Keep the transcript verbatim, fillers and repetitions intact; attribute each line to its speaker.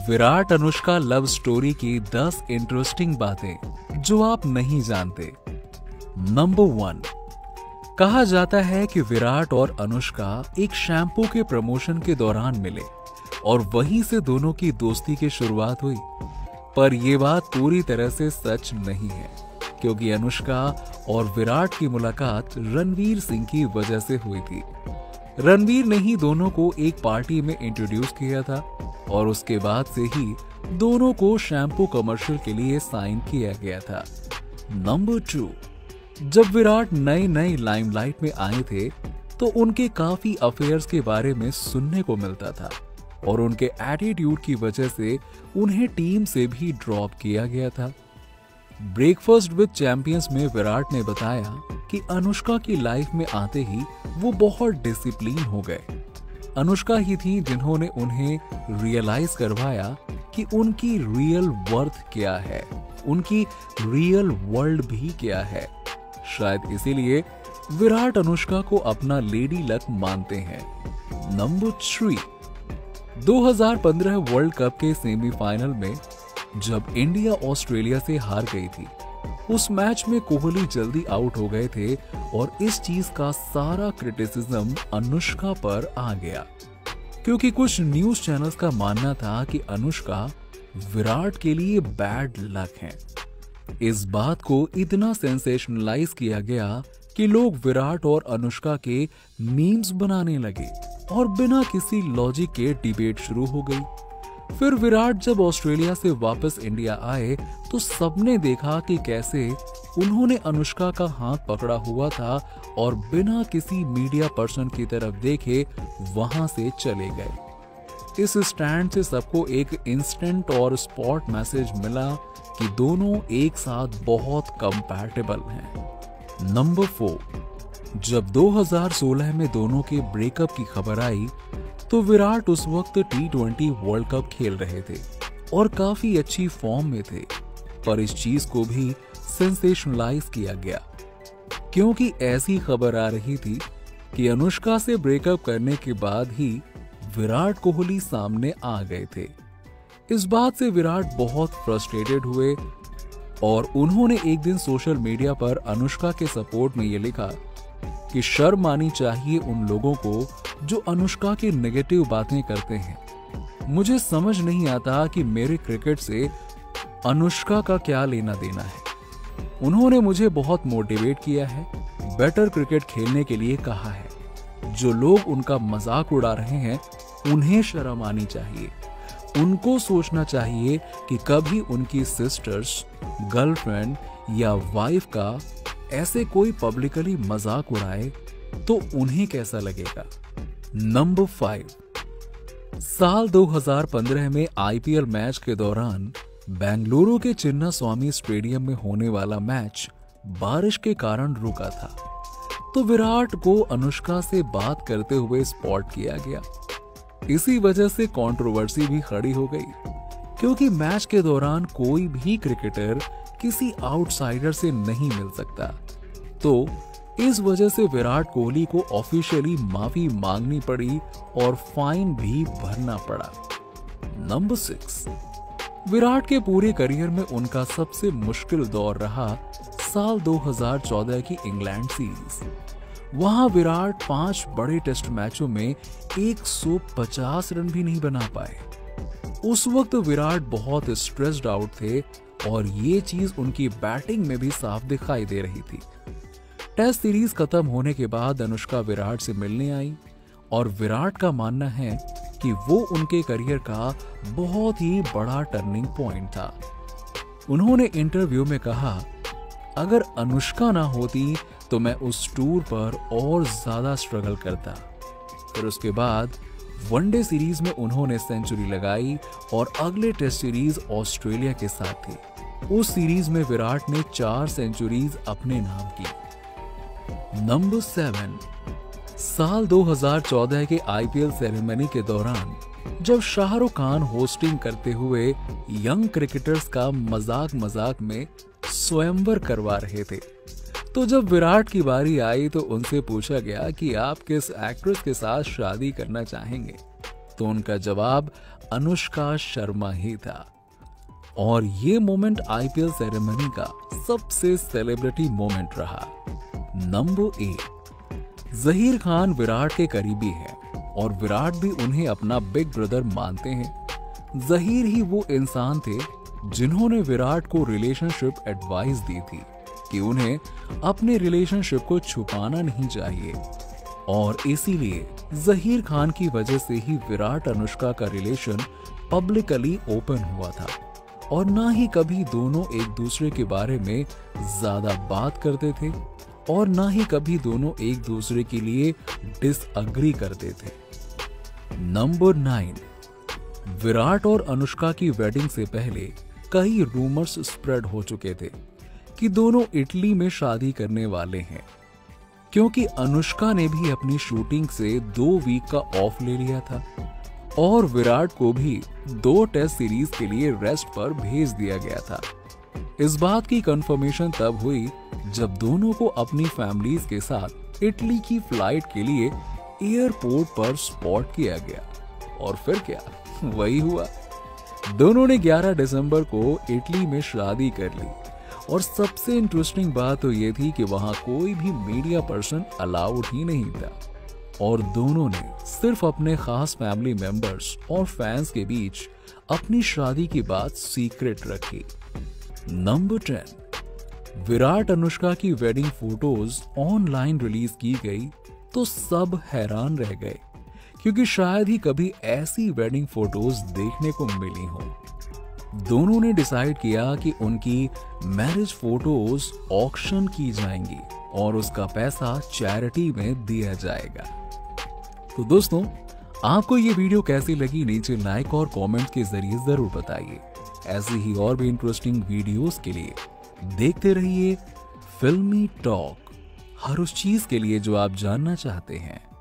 Speaker 1: Virat Anushka love story की दस interesting बातें जो आप नहीं जानते। नंबर वन, कहा जाता है कि विराट और अनुष्का एक शैम्पू के प्रमोशन के दौरान मिले और वहीं से दोनों की दोस्ती की शुरुआत हुई। पर यह बात पूरी तरह से सच नहीं है, क्योंकि अनुष्का और विराट की मुलाकात रणवीर सिंह की वजह से हुई थी। रणवीर ने ही दोनों को एक पार्टी में इंट्रोड्यूस किया था और उसके बाद से ही दोनों को शैम्पू कमर्शियल के लिए साइन किया गया था। नंबर टू, जब विराट नए नए लाइमलाइट में आए थे तो उनके काफी अफेयर्स के बारे में सुनने को मिलता था और उनके एटीट्यूड की वजह से उन्हें टीम से भी ड्रॉप किया गया था। ब्रेकफास्ट विद चैंपियंस में विराट ने बताया कि अनुष्का की लाइफ में आते ही वो बहुत डिसिप्लिन हो गए। अनुष्का ही थी जिन्होंने उन्हें रियलाइज करवाया कि उनकी रियल वर्थ क्या है, उनकी रियल वर्ल्ड भी क्या है। शायद इसीलिए विराट अनुष्का को अपना लेडी लक मानते हैं। नंबर थ्री, दो हज़ार पंद्रह वर्ल्ड कप के सेमीफाइनल में जब इंडिया ऑस्ट्रेलिया से हार गई थी, उस मैच में कोहली जल्दी आउट हो गए थे और इस चीज का सारा क्रिटिसिज्म अनुष्का पर आ गया, क्योंकि कुछ न्यूज चैनल्स का मानना था कि अनुष्का विराट के लिए बैड लक है। इस बात को इतना सेंसेशनलाइज किया गया कि लोग विराट और अनुष्का के मीम्स बनाने लगे और बिना किसी लॉजिक के डिबेट शुरू हो गई। फिर विराट जब ऑस्ट्रेलिया से वापस इंडिया आए तो सबने देखा कि कैसे उन्होंने अनुष्का का हाथ पकड़ा हुआ था और बिना किसी मीडिया पर्सन की तरफ देखे वहां से चले गए। इस स्टैंड से सबको एक इंस्टेंट और स्पॉट मैसेज मिला कि दोनों एक साथ बहुत कंपैटिबल हैं। नंबर फोर, जब दो हज़ार सोलह में दोनों के ब्रेकअप की खबर आई तो विराट उस वक्त टी ट्वेंटी वर्ल्ड कप खेल रहे थे और काफी अच्छी फॉर्म में थे, पर इस चीज को भी सेंसेशनलाइज किया गया, क्योंकि ऐसी खबर आ रही थी कि अनुष्का से ब्रेकअप करने के बाद ही विराट कोहली सामने आ गए थे। इस बात से विराट बहुत फ्रस्ट्रेटेड हुए और उन्होंने एक दिन सोशल मीडिया पर अनुष्का के सपोर्ट में ये लिखा कि शर्म आनी चाहिए उन लोगों को जो अनुष्का की नेगेटिव बातें करते हैं। मुझे समझ नहीं आता कि मेरे क्रिकेट से अनुष्का का क्या लेना देना है। उन्होंने मुझे बहुत मोटिवेट किया है, बेटर क्रिकेट खेलने के लिए कहा है। जो लोग उनका मजाक उड़ा रहे हैं उन्हें शर्म आनी चाहिए। उनको सोचना चाहिए कि कभी उनकी सिस्टर्स, गर्लफ्रेंड या वाइफ का ऐसे कोई पब्लिकली मजाक उड़ाए तो उन्हें कैसा लगेगा। नंबर फाइव, साल दो हज़ार पंद्रह में आईपीएल मैच के दौरान बेंगलुरु के चिन्ना स्वामी स्टेडियम में होने वाला मैच बारिश के कारण रुका था, तो विराट को अनुष्का से बात करते हुए स्पॉट किया गया। इसी वजह से कंट्रोवर्सी भी खड़ी हो गई, क्योंकि मैच के दौरान कोई भी क्रिकेटर किसी आउटसाइडर से नहीं मिल सकता। तो इस वजह से विराट कोहली को ऑफिशियली माफी मांगनी पड़ी और फाइन भी भरना पड़ा। नंबर सिक्स, विराट के पूरे करियर में उनका सबसे मुश्किल दौर रहा साल दो हज़ार चौदह की इंग्लैंड सीरीज। वहां विराट पांच बड़े टेस्ट मैचों में एक सौ पचास रन भी नहीं बना पाए। उस वक्त विराट बहुत स्ट्रेस्ड आउट थे और ये चीज उनकी बैटिंग में भी साफ दिखाई दे रही थी। टेस्ट सीरीज खत्म होने के बाद अनुष्का विराट से मिलने आई और विराट का मानना है कि वो उनके करियर का बहुत ही बड़ा टर्निंग पॉइंट था। उन्होंने इंटरव्यू में कहा, अगर अनुष्का ना होती तो मैं उस टूर पर और ज्यादा स्ट्रगल करता। फिर उसके बाद वनडे सीरीज में उन्होंने सेंचुरी लगाई और अगले टेस्ट सीरीज ऑस्ट्रेलिया के साथ थी। उस सीरीज में विराट ने चार सेंचुरीज अपने नाम की। नंबर सेवन, साल दो हज़ार चौदह के आईपीएल सेरेमनी के दौरान जब शाहरुख खान होस्टिंग करते हुए यंग क्रिकेटर्स का मजाक मजाक में स्वयंवर करवा रहे थे, तो जब विराट की बारी आई तो उनसे पूछा गया कि आप किस एक्ट्रेस के साथ शादी करना चाहेंगे। तो उनका जवाब अनुष्का शर्मा ही था। और ये मोमेंट आईपीएल सेरेमनी का सबसे सेलिब्रिटी मोमेंट रहा। नंबर एट, जहीर खान विराट के करीबी हैं और विराट भी उन्हें अपना बिग ब्रदर मानते हैं। जहीर ही वो इंसान थे जिन्होंने विराट को रिलेशनशिप एडवाइस दी थी कि उन्हें अपने रिलेशनशिप को छुपाना नहीं चाहिए, और इसीलिए जहीर खान की वजह से ही विराट अनुष्का का रिलेशन पब्लिकली ओपन हुआ था, और ना ही कभी दोनों एक दूसरे के बारे में ज्यादा बात करते थे और ना ही कभी दोनों एक दूसरे के लिए डिसअग्री करते थे। नंबर नाइन, विराट और अनुष्का की वेडिंग से पहले कई रूमर्स स्प्रेड हो चुके थे कि दोनों इटली में शादी करने वाले हैं, क्योंकि अनुष्का ने भी अपनी शूटिंग से दो वीक का ऑफ ले लिया था और विराट को भी दो टेस्ट सीरीज के लिए रेस्ट पर भेज दिया गया था। इस बात की कंफर्मेशन तब हुई जब दोनों को अपनी फैमिलीज के साथ इटली की फ्लाइट के लिए एयरपोर्ट पर स्पॉट किया गया, और फिर क्या, वही हुआ। दोनों ने ग्यारह दिसंबर को इटली में शादी कर ली, और सबसे इंटरेस्टिंग बात तो ये थी कि वहां कोई भी मीडिया पर्सन अलाउड ही नहीं था, और दोनों ने सिर्फ अपने खास फैमिली मेंबर्स और फैंस के बीच अपनी शादी की बात सीक्रेट रखी। नंबर टेन, विराट अनुष्का की वेडिंग फोटोज ऑनलाइन रिलीज की गई तो सब हैरान रह गए, क्योंकि शायद ही कभी ऐसी वेडिंग फोटोज देखने को मिली हो। दोनों ने डिसाइड किया कि उनकी मैरिज फोटोज ऑक्शन की जाएंगी और उसका पैसा चैरिटी में दिया जाएगा। तो दोस्तों, आपको ये वीडियो कैसी लगी नीचे लाइक और कमेंट के जरिए जरूर बताइए। ऐसी ही और भी इंटरेस्टिंग वीडियोस के लिए देखते रहिए फिल्मी टॉक, हर उस चीज के लिए जो आप जानना चाहते हैं।